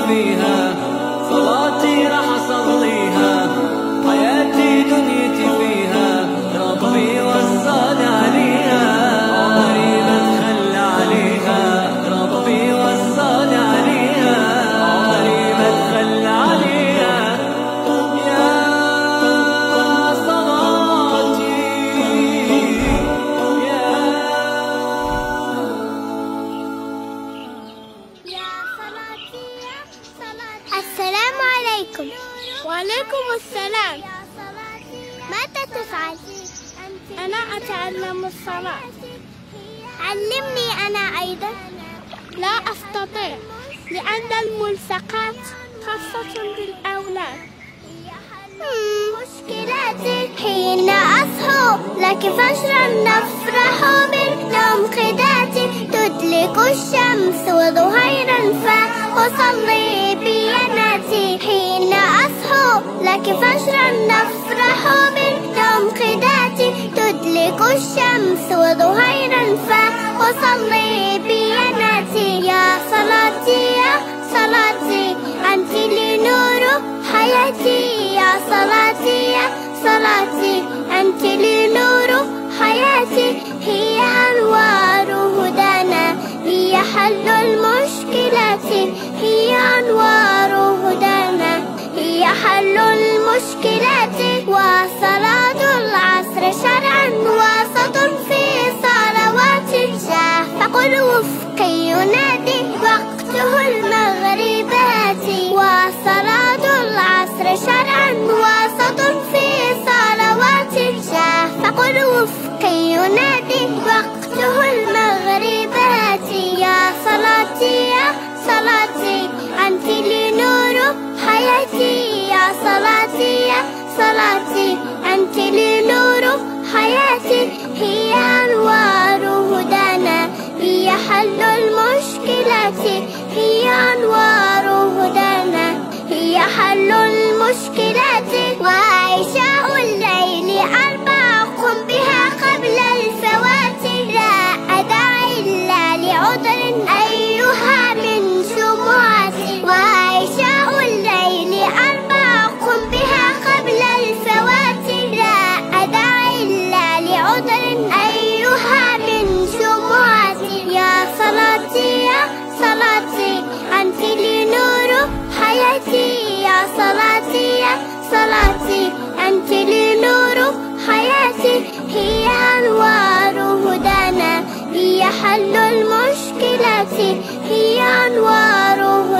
فيها، صلاتي راح أصليها، حياتي دنيتي فيها، ربي وصاني عليها، عمري ما أتخلى عليها، ربي وصاني عليها، عمري ما أتخلى عليها. يا صلاتي السلام عليكم. وعليكم السلام. ماذا تفعل؟ أنا أتعلم الصلاة. علمني أنا أيضا. لا أستطيع لأن الملصقات خاصة بالأولاد. مشكلاتي حين أصحو لك فجرا نفرح بالنوم خداتي، تدلك الشمس وظهيرا فأصلي بيناتي، حين أصحو لك فجرا نفرح بالنوم خداتي، تدلك الشمس وظهيرا فأصلي بيناتي. يا صلاتي يا صلاتي أنت لي نور حياتي، يا صلاتي يا صلاتي أنت لي نور حياتي، هي أنوار هدانا، هي حل المشكلات، هي أنوار هدانا، هي حل المشكلات. وصلاة العصر شرعا وسط في صلوات، شافق الوفق ينادي وقته المغربات، وصلاة العصر شرعا وسط في صلوات، شافق الوفق ينادي وقته المغربات. يا صلاتي يا صلاتي أنت لي نور حياتي، يا صلاتي يا صلاتي أنت لي نور حياتي، هي أنوار هدانا، هي حل المشكلات، هي أنوار هدانا، هي حل المشكلات. وعشاء الليل أربع قم بها قبل الفوات، لا أدعي إلا لعذر أيها من شموعتي، وعشاء الليل أربع قم بها قبل الفوات، لا أدعي إلا لعذر أيها من شموعتي. يا صلاتي يا صلاتي أنت لي نور حياتي، يا صلاتي يا صلاتي أنت لي نور حياتي، هي أنوار هدانا، هي حل المشكلات، هي أنوار